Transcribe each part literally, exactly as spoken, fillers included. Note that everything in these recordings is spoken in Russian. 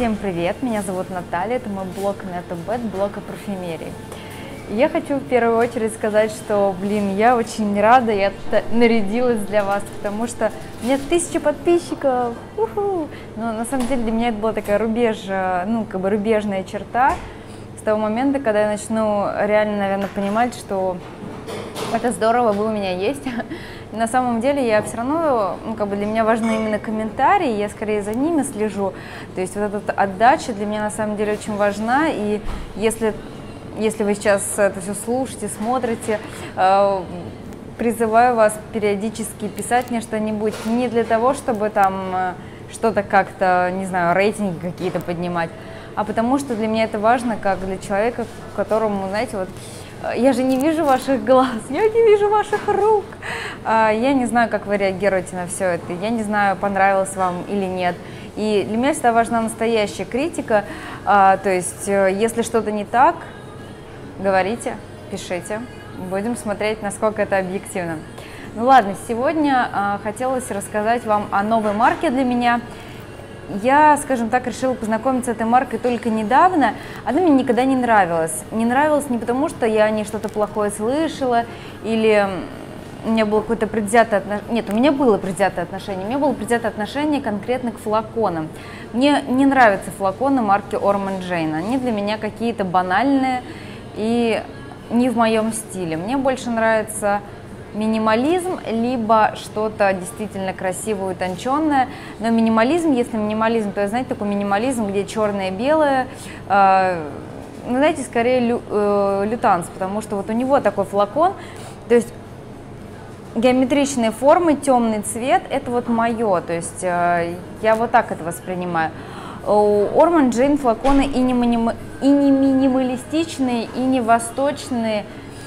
Всем привет, меня зовут Наталья, это мой блог NetoBet, блог о парфюмерии. Я хочу в первую очередь сказать, что, блин, я очень рада, я нарядилась для вас, потому что у меня тысяча подписчиков, уху! Но на самом деле для меня это была такая рубеж, ну, как бы рубежная черта с того момента, когда я начну реально, наверное, понимать, что это здорово, вы у меня есть. И на самом деле я все равно, ну, как бы для меня важны именно комментарии, я скорее за ними слежу. То есть вот эта отдача для меня на самом деле очень важна, и если, если вы сейчас это все слушаете, смотрите, э, призываю вас периодически писать мне что-нибудь, не для того, чтобы там э, что-то как-то, не знаю, рейтинги какие-то поднимать, а потому что для меня это важно, как для человека, которому, знаете, вот, я же не вижу ваших глаз, я не вижу ваших рук. Я не знаю, как вы реагируете на все это, я не знаю, понравилось вам или нет. И для меня всегда важна настоящая критика, то есть если что-то не так, говорите, пишите, будем смотреть, насколько это объективно. Ну ладно, сегодня хотелось рассказать вам о новой марке для меня. Я, скажем так, решила познакомиться с этой маркой только недавно. Она мне никогда не нравилась. Не нравилась не потому, что я о ней что-то плохое слышала, или у меня было какое-то предвзятое отношение. Нет, у меня было предвзятое отношение. У меня было предвзятое отношение конкретно к флаконам. Мне не нравятся флаконы марки Orman Jane. Они для меня какие-то банальные и не в моем стиле. Мне больше нравится минимализм, либо что-то действительно красивое, утонченное. Но минимализм, если минимализм, то, знаете, такой минимализм, где черное и белое, э, ну, знаете, скорее лю, э, лютанс, потому что вот у него такой флакон, то есть геометричные формы, темный цвет, это вот мое, то есть э, я вот так это воспринимаю. У Orman Jane флаконы и не, миним, и не минималистичные, и не восточные,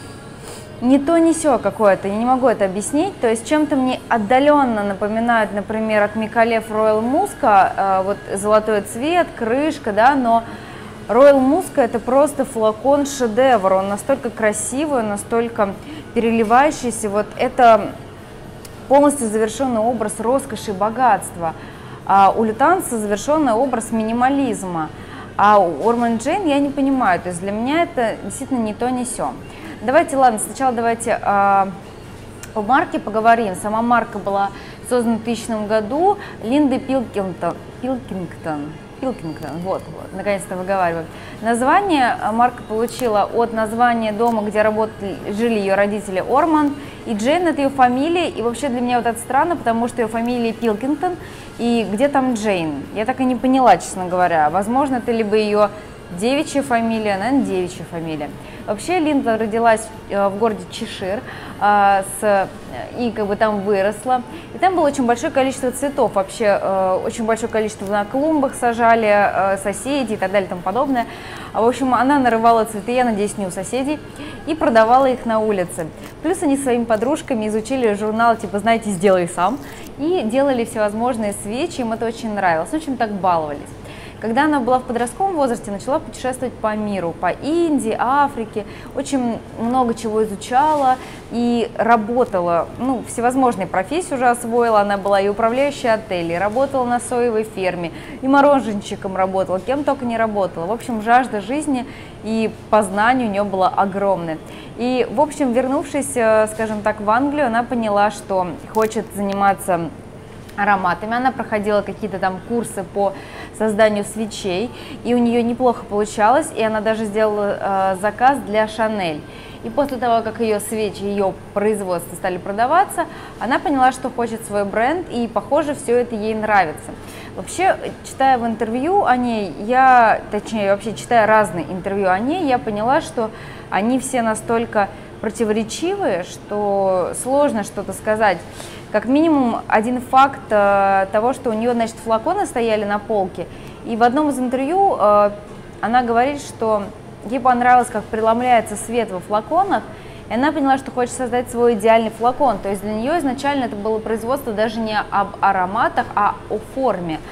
не то, не сё какое-то, я не могу это объяснить, то есть чем-то мне отдаленно напоминают, например, от Micallef Royal Musca, э, вот золотой цвет, крышка, да, но Royal Musca это просто флакон шедевр, он настолько красивый, настолько переливающийся, вот это полностью завершенный образ роскоши и богатства, а у Лютанса завершенный образ минимализма, а у Orman Jane я не понимаю, то есть для меня это действительно не то, не сё. Давайте, ладно, сначала давайте э, о марке поговорим. Сама марка была создана в двухтысячном году Линдой Пилкингтон. Пилкингтон. Пилкингтон, вот, вот, наконец-то выговариваю. Название марка получила от названия дома, где работали, жили ее родители Орман. И Джейн – это ее фамилия, и вообще для меня вот это странно, потому что ее фамилия Пилкингтон, и где там Джейн? Я так и не поняла, честно говоря. Возможно, это либо ее девичья фамилия, наверное, девичья фамилия. Вообще Линда родилась в городе Чешир с, и как бы там выросла. И там было очень большое количество цветов, вообще очень большое количество на клумбах сажали, соседи и так далее и тому подобное. В общем, она нарывала цветы, я надеюсь, не у соседей, и продавала их на улице. Плюс они своими подружками изучили журнал, типа, знаете, «Сделай сам», и делали всевозможные свечи, им это очень нравилось, в общем, так баловались. Когда она была в подростковом возрасте, начала путешествовать по миру, по Индии, Африке, очень много чего изучала и работала, ну, всевозможные профессии уже освоила, она была и управляющей отелей, работала на соевой ферме, и мороженщиком работала, кем только не работала. В общем, жажда жизни и познания у нее была огромная. И, в общем, вернувшись, скажем так, в Англию, она поняла, что хочет заниматься ароматами. Она проходила какие-то там курсы по созданию свечей, и у нее неплохо получалось, и она даже сделала э, заказ для Шанель. И после того, как ее свечи, ее производства стали продаваться, она поняла, что хочет свой бренд, и, похоже, все это ей нравится. Вообще, читая в интервью о ней, я, точнее, вообще читая разные интервью о ней, я поняла, что они все настолько противоречивые, что сложно что-то сказать. Как минимум один факт э, того, что у нее, значит, флаконы стояли на полке, и в одном из интервью э, она говорит, что ей понравилось, как преломляется свет во флаконах, и она поняла, что хочет создать свой идеальный флакон. То есть для нее изначально это было производство даже не об ароматах, а о форме.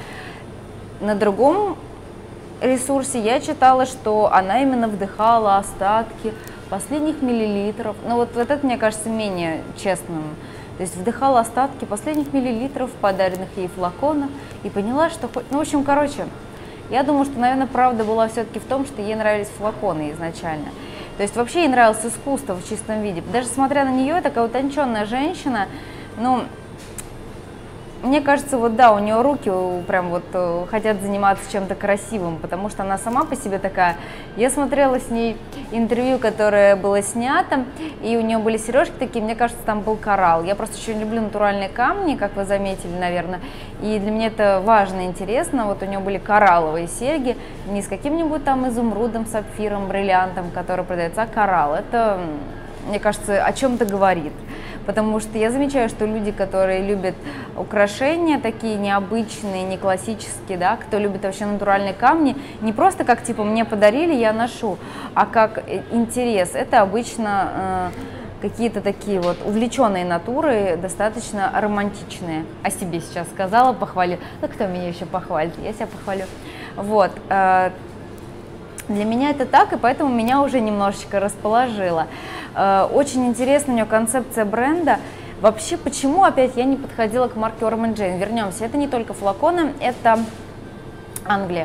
На другом ресурсе я читала, что она именно вдыхала остатки последних миллилитров, но вот, вот это, мне кажется, менее честным. То есть вдыхала остатки последних миллилитров, подаренных ей флаконов, и поняла, что... Ну, в общем, короче, Я думаю, что, наверное, правда была все-таки в том, что ей нравились флаконы изначально. То есть вообще ей нравилось искусство в чистом виде. Даже смотря на нее, такая утонченная женщина, ну, мне кажется, вот да, у нее руки прям вот хотят заниматься чем-то красивым, потому что она сама по себе такая. Я смотрела с ней интервью, которое было снято, и у нее были сережки такие, мне кажется, там был коралл. Я просто очень люблю натуральные камни, как вы заметили, наверное, и для меня это важно и интересно. Вот у нее были коралловые серьги, не с каким-нибудь там изумрудом, сапфиром, бриллиантом, который продается, а коралл. Это, мне кажется, о чем-то говорит. Потому что я замечаю, что люди, которые любят украшения такие необычные, не классические, да, кто любит вообще натуральные камни, не просто как типа мне подарили, я ношу, а как интерес. Это обычно э, какие-то такие вот увлеченные натуры, достаточно романтичные. О себе сейчас сказала, похвалю. Ну кто меня еще похвалит? Я себя похвалю. Вот. Э, Для меня это так, и поэтому меня уже немножечко расположило. Очень интересна у нее концепция бренда. Вообще, почему опять я не подходила к марке Orm энд Jane? Вернемся, это не только флаконы, это Англия.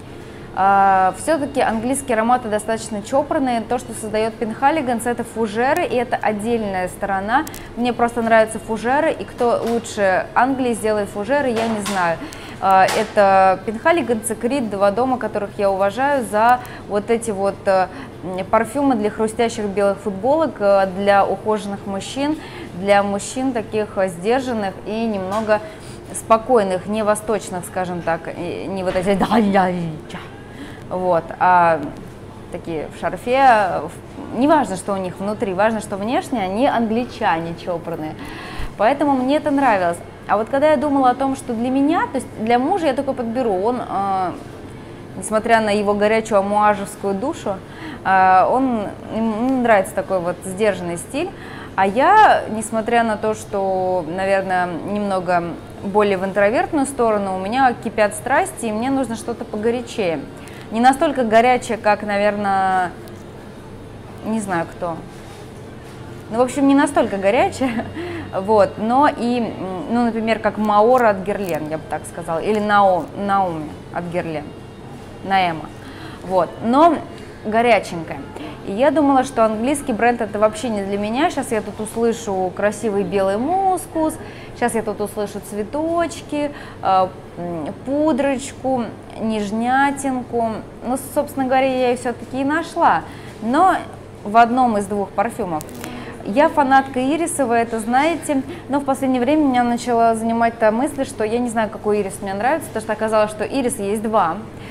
Все-таки английские ароматы достаточно чопорные. То, что создает Penhaligon's, это фужеры, и это отдельная сторона. Мне просто нравятся фужеры, и кто лучше Англии сделает фужеры, я не знаю. Это Penhaligon's и Creed, два дома, которых я уважаю за вот эти вот парфюмы для хрустящих белых футболок, для ухоженных мужчин, для мужчин таких сдержанных и немного спокойных, не восточных, скажем так, не вот эти вот, а такие в шарфе. Не важно, что у них внутри, важно, что внешне они англичане чопорные. Поэтому мне это нравилось. А вот когда я думала о том, что для меня, то есть для мужа я такой подберу, он, э, несмотря на его горячую амуажевскую душу, э, он, ему нравится такой вот сдержанный стиль, а я, несмотря на то, что, наверное, немного более в интровертную сторону, у меня кипят страсти, и мне нужно что-то погорячее. Не настолько горячее, как, наверное, не знаю кто. Ну, в общем, не настолько горячая, вот, но и, ну, например, как Маора от Герлен, я бы так сказала, или Нао, Наоми от Герлен, Наэма, вот, но горяченькая. И я думала, что английский бренд это вообще не для меня. Сейчас я тут услышу красивый белый мускус, сейчас я тут услышу цветочки, пудрочку, нежнятинку. Ну, собственно говоря, я ее все-таки и нашла, но в одном из двух парфюмов. Я фанатка ириса, вы это знаете, но в последнее время меня начала занимать та мысль, что я не знаю, какой ирис мне нравится, потому что оказалось, что ириса есть два,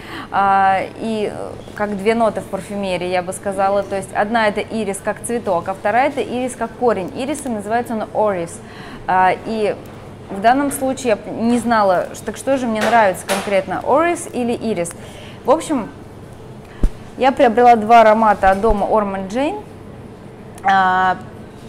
и как две ноты в парфюмерии, я бы сказала, то есть одна это ирис как цветок, а вторая это ирис как корень. Ириса называется он орис, и в данном случае я не знала, что, так что же мне нравится конкретно, орис или ирис. В общем, я приобрела два аромата от дома Orm энд Jane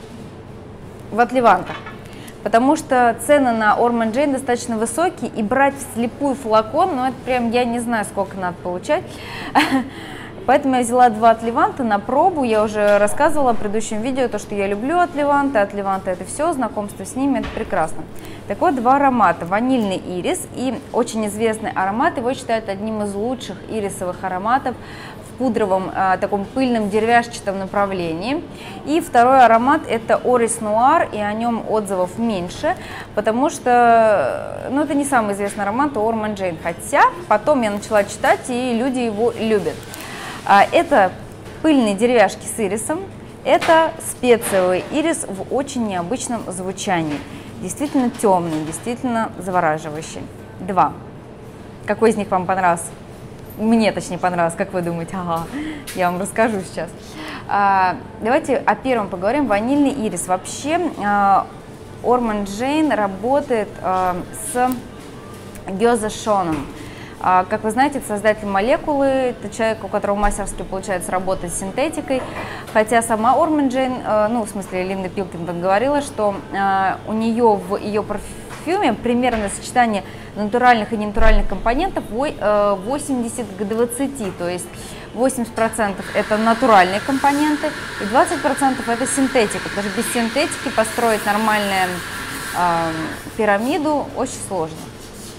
в отливантах, потому что цены на Orm энд Jane достаточно высокие, и брать вслепую флакон, ну это прям я не знаю, сколько надо получать. Поэтому я взяла два отливанта на пробу. Я уже рассказывала в предыдущем видео, то, что я люблю отливанты. Отливанты это все, знакомство с ними это прекрасно. Так вот, два аромата. Ванильный ирис и очень известный аромат. Его считают одним из лучших ирисовых ароматов в пудровом, а, таком пыльном деревяшчатом направлении. И второй аромат это Орис Нуар, и о нем отзывов меньше, потому что, ну, это не самый известный аромат у Orm энд Jane, хотя потом я начала читать, и люди его любят. А, это пыльные деревяшки с ирисом, это специевый ирис в очень необычном звучании, действительно темный, действительно завораживающий. Два. Какой из них вам понравился? Мне, точнее, понравилось, как вы думаете? Ага, я вам расскажу сейчас. А, давайте о первом поговорим. Ванильный ирис. Вообще, а, Orm энд Jane работает а, с Гёзе Шоном. А, как вы знаете, это создатель молекулы, это человек, у которого мастерски получается работать с синтетикой. Хотя сама Orm энд Jane, а, ну, в смысле, Линда Пилкингтон говорила, что а, у нее в ее парфюме примерное сочетание натуральных и ненатуральных компонентов восемьдесят к двадцати, то есть восемьдесят процентов это натуральные компоненты и двадцать процентов это синтетика, потому что без синтетики построить нормальную э, пирамиду очень сложно.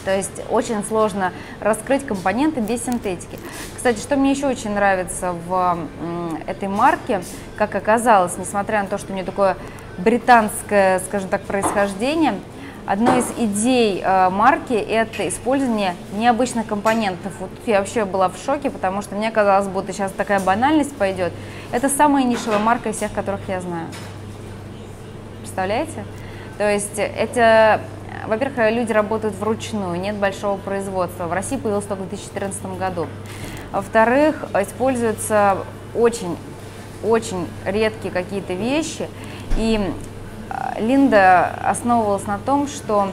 То есть очень сложно раскрыть компоненты без синтетики. Кстати, что мне еще очень нравится в этой марке, как оказалось, несмотря на то, что у нее такое британское, скажем так, происхождение, одной из идей э, марки – это использование необычных компонентов. Вот я вообще была в шоке, потому что мне казалось, будто сейчас такая банальность пойдет. Это самая нишевая марка из всех, которых я знаю. Представляете? То есть это, во-первых, люди работают вручную, нет большого производства. В России появилось только в две тысячи четырнадцатом году. Во-вторых, используются очень-очень редкие какие-то вещи. И Линда основывалась на том, что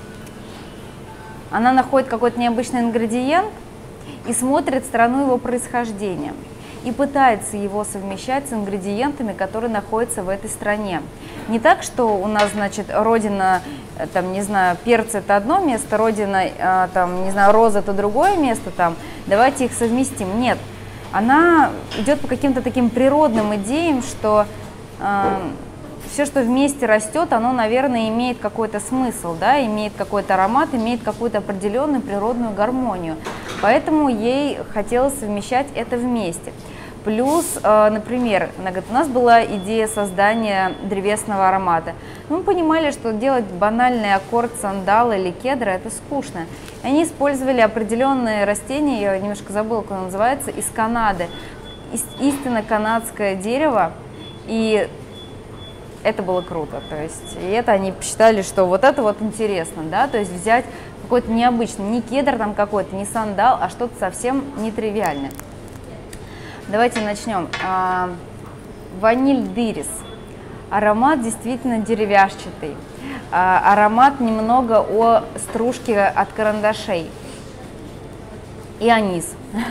она находит какой-то необычный ингредиент и смотрит страну его происхождения и пытается его совмещать с ингредиентами, которые находятся в этой стране. Не так, что у нас, значит, родина, там, не знаю, перца – это одно место, родина, там, не знаю, роза – это другое место, там, давайте их совместим. Нет, она идет по каким-то таким природным идеям, что э, все, что вместе растет, оно, наверное, имеет какой-то смысл, да, имеет какой-то аромат, имеет какую-то определенную природную гармонию. Поэтому ей хотелось совмещать это вместе. Плюс, например, она говорит, у нас была идея создания древесного аромата. Мы понимали, что делать банальный аккорд сандала или кедра – это скучно. И они использовали определенные растения, я немножко забыла, как оно называется, из Канады. Истинно канадское дерево, и это было круто. То есть, и это они посчитали, что вот это вот интересно, да, то есть взять какой-то необычный, не кедр там какой-то, не сандал, а что-то совсем нетривиальное. Давайте начнем. А, ваниль дырис. Аромат действительно деревяшчатый. А, аромат немного о стружке от карандашей. И анис.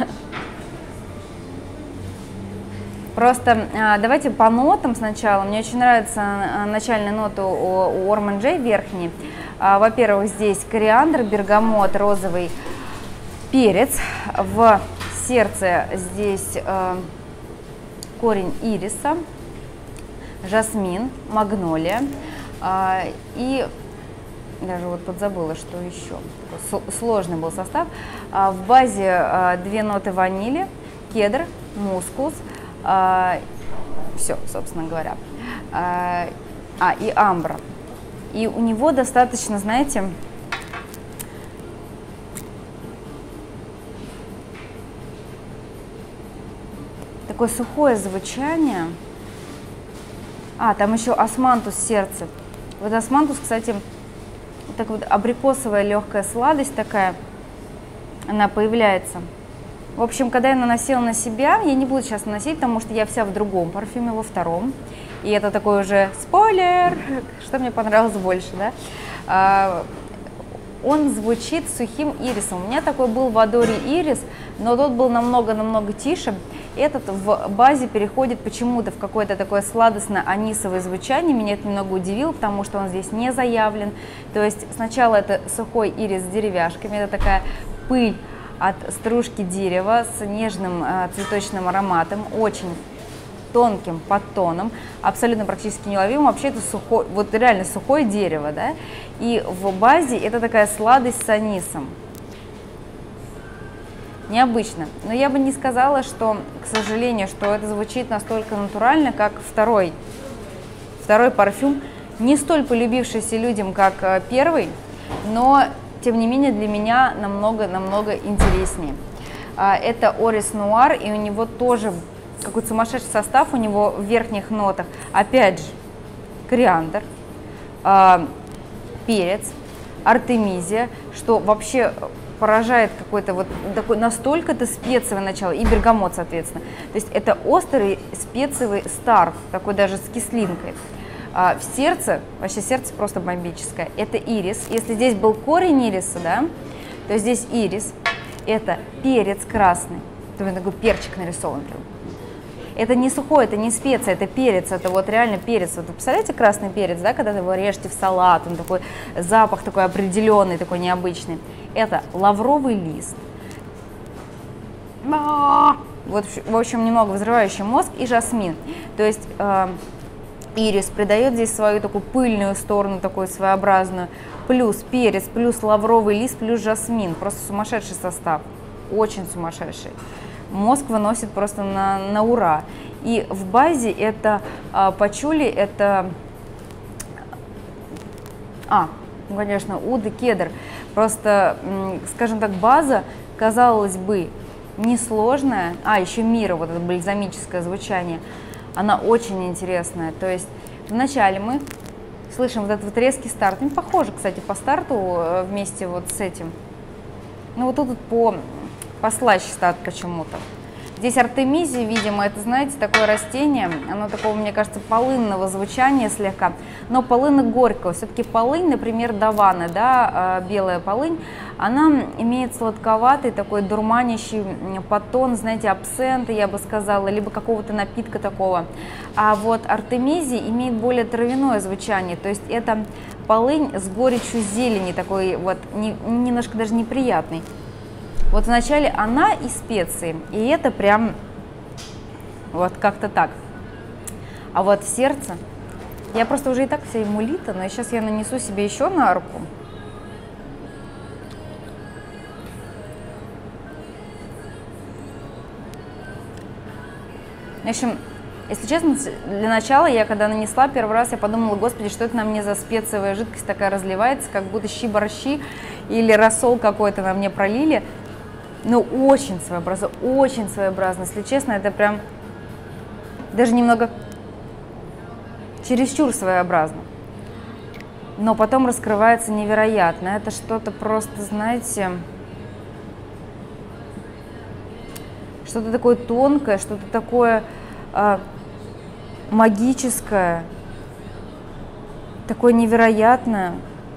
Просто а, давайте по нотам сначала. Мне очень нравится начальная нота у, у Орман Джей верхней. А, во-первых, здесь кориандр, бергамот, розовый перец. В сердце здесь э, корень ириса, жасмин, магнолия. Э, и даже вот подзабыла, что еще. Такой сложный был состав. Э, в базе э, две ноты ванили, кедр, мускус. Э, все, собственно говоря. Э, а, и амбра. И у него достаточно, знаете, такое сухое звучание. А, там еще османтус сердце. Вот османтус, кстати, вот так вот абрикосовая легкая сладость такая, она появляется. В общем, когда я наносила на себя, я не буду сейчас наносить, потому что я вся в другом парфюме, во втором. И это такой уже спойлер, что мне понравилось больше, да. Он звучит сухим ирисом. У меня такой был в Адоре ирис, но тот был намного-намного тише. Этот в базе переходит почему-то в какое-то такое сладостно-анисовое звучание. Меня это немного удивило, потому что он здесь не заявлен. То есть сначала это сухой ирис с деревяшками, это такая пыль от стружки дерева с нежным э, цветочным ароматом, очень тонким подтоном, абсолютно практически неуловимым. Вообще это сухой, вот реально сухое дерево, да, и в базе это такая сладость с анисом. Необычно, но я бы не сказала, что, к сожалению, что это звучит настолько натурально, как второй, второй парфюм, не столь полюбившийся людям, как первый, но, тем не менее, для меня намного-намного интереснее. Это Орис Нуар, и у него тоже какой-то сумасшедший состав, у него в верхних нотах, опять же, кориандр, перец, артемизия, что вообще поражает какой-то вот такой настолько-то специевое начало, и бергамот, соответственно. То есть это острый специевый старф, такой даже с кислинкой. А в сердце, вообще сердце просто бомбическое, это ирис. Если здесь был корень ириса, да, то здесь ирис, это перец красный, то такой перчик нарисован прям. Это не сухой, это не специя, это перец, это вот реально перец. Вот вы представляете красный перец, да, когда вы его режете в салат, он такой, запах такой определенный, такой необычный. Это лавровый лист. Вот, в общем, немного взрывающий мозг, и жасмин. То есть э, ирис придает здесь свою такую пыльную сторону, такую своеобразную. Плюс перец, плюс лавровый лист, плюс жасмин. Просто сумасшедший состав. Очень сумасшедший. Мозг выносит просто на, на ура. И в базе это а, пачули, это... А, ну, конечно, уд и кедр. Просто, скажем так, база, казалось бы, несложная. А, еще мира, вот это бальзамическое звучание. Она очень интересная. То есть вначале мы слышим вот этот вот резкий старт. Он похоже, кстати, по старту вместе вот с этим. Ну вот тут вот по, послаще старт почему-то. Здесь артемизия, видимо, это, знаете, такое растение, оно такого, мне кажется, полынного звучания слегка, но полынно-горького. Все-таки полынь, например, давана, да, белая полынь, она имеет сладковатый такой дурманящий подтон, знаете, абсента, я бы сказала, либо какого-то напитка такого. А вот артемизия имеет более травяное звучание, то есть это полынь с горечью зелени, такой вот не, немножко даже неприятный. Вот вначале она и специи, и это прям вот как-то так. А вот сердце, я просто уже и так вся эмулита, но сейчас я нанесу себе еще на руку. В общем, если честно, для начала я когда нанесла первый раз, я подумала, господи, что это на мне за специевая жидкость такая разливается, как будто щи-борщи или рассол какой-то на мне пролили. Ну, очень своеобразно, очень своеобразно. Если честно, это прям даже немного чересчур своеобразно. Но потом раскрывается невероятно. Это что-то просто, знаете, что-то такое тонкое, что-то такое э, магическое, такое невероятное.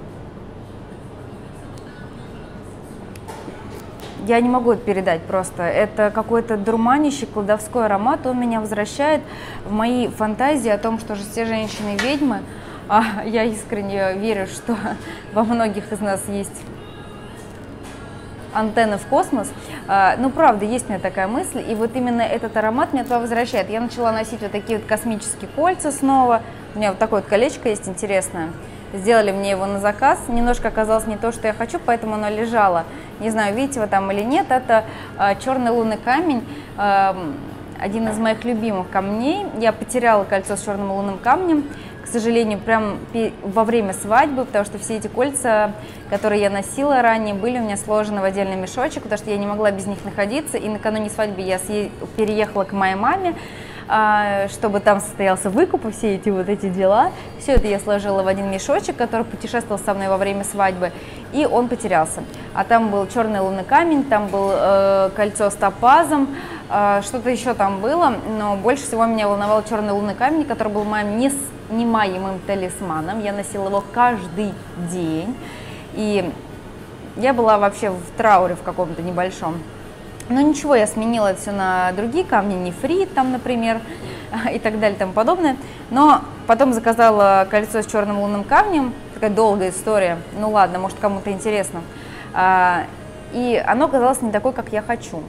Я не могу это передать просто. Это какой-то дурманящий, колдовской аромат. Он меня возвращает в мои фантазии о том, что же все женщины ведьмы. А я искренне верю, что во многих из нас есть антенны в космос. А, ну, правда, есть у меня такая мысль. И вот именно этот аромат меня туда возвращает. Я начала носить вот такие вот космические кольца снова. У меня вот такое вот колечко есть интересное. Сделали мне его на заказ. Немножко оказалось не то, что я хочу, поэтому оно лежало. Не знаю, видите вы там или нет. Это э, черный лунный камень. Э, один из моих любимых камней. Я потеряла кольцо с черным лунным камнем, к сожалению, прям во время свадьбы, потому что все эти кольца, которые я носила ранее, были у меня сложены в отдельный мешочек, потому что я не могла без них находиться. И накануне свадьбы я переехала к моей маме, чтобы там состоялся выкуп и все эти вот эти дела. Все это я сложила в один мешочек, который путешествовал со мной во время свадьбы, и он потерялся. А там был черный лунный камень, там был э, кольцо с топазом, э, что-то еще там было, но больше всего меня волновал черный лунный камень, который был моим неснимаемым талисманом. Я носила его каждый день, и я была вообще в трауре в каком-то небольшом. Но ничего, я сменила все на другие камни, нефрит там, например, и так далее, и тому подобное. Но потом заказала кольцо с черным лунным камнем, такая долгая история, ну ладно, может кому-то интересно. И оно оказалось не такое, как я хочу.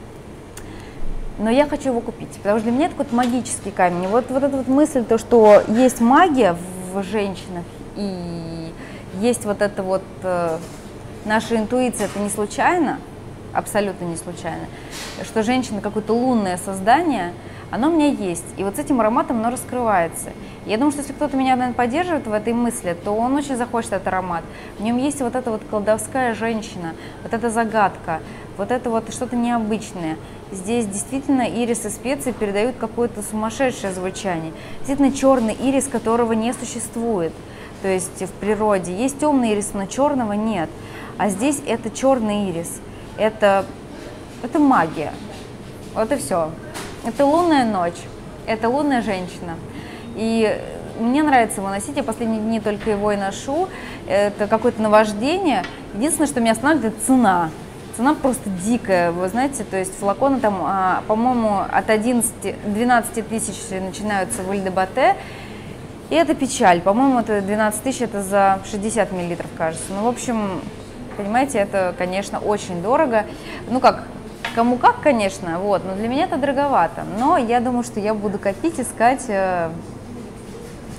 Но я хочу его купить, потому что для меня это какой-то магический камень. Вот, вот эта вот мысль, то, что есть магия в женщинах, и есть вот это вот, наша интуиция, это не случайно, абсолютно не случайно, что женщина какое-то лунное создание, оно у меня есть, и вот с этим ароматом оно раскрывается. Я думаю, что если кто-то меня, наверное, поддерживает в этой мысли, то он очень захочет этот аромат. В нем есть вот эта вот колдовская женщина, вот эта загадка, вот это вот что-то необычное. Здесь действительно ирис и специи передают какое-то сумасшедшее звучание. Действительно черный ирис, которого не существует, то есть в природе. Есть темный ирис, но черного нет, а здесь это черный ирис. Это, это магия, вот и все. Это лунная ночь, это лунная женщина. И мне нравится его носить, я последние дни только его и ношу. Это какое-то наваждение. Единственное, что меня останавливает, это цена. Цена просто дикая, вы знаете, то есть флаконы там, по-моему, от одиннадцати-двенадцати тысяч начинаются в Иль-де-Батте. И это печаль, по-моему, это двенадцать тысяч, это за шестьдесят миллилитров, кажется. Ну, в общем... Понимаете, это, конечно, очень дорого. Ну как, кому как, конечно, вот, но для меня это дороговато. Но я думаю, что я буду копить, искать.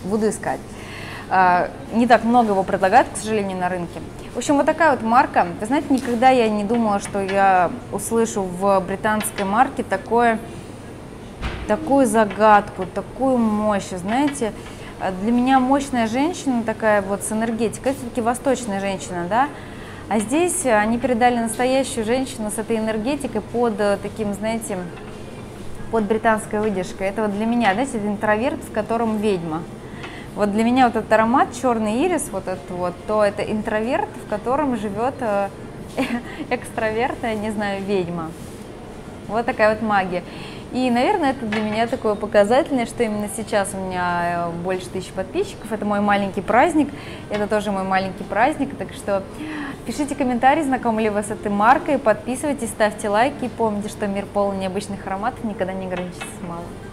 буду искать. Не так много его предлагают, к сожалению, на рынке. В общем, вот такая вот марка. Вы знаете, никогда я не думала, что я услышу в британской марке такое, такую загадку, такую мощь. Знаете, для меня мощная женщина, такая вот с энергетикой, это все-таки восточная женщина, да? А здесь они передали настоящую женщину с этой энергетикой под таким, знаете, под британской выдержкой. Это вот для меня, знаете, интроверт, в котором ведьма. Вот для меня вот этот аромат, черный ирис, вот этот вот, то это интроверт, в котором живет э, экстравертная, не знаю, ведьма. Вот такая вот магия. И, наверное, это для меня такое показательное, что именно сейчас у меня больше тысячи подписчиков. Это мой маленький праздник, это тоже мой маленький праздник. Так что пишите комментарии, знакомы ли вы с этой маркой, подписывайтесь, ставьте лайки. И помните, что мир полон необычных ароматов, никогда не ограничивайтесь малым.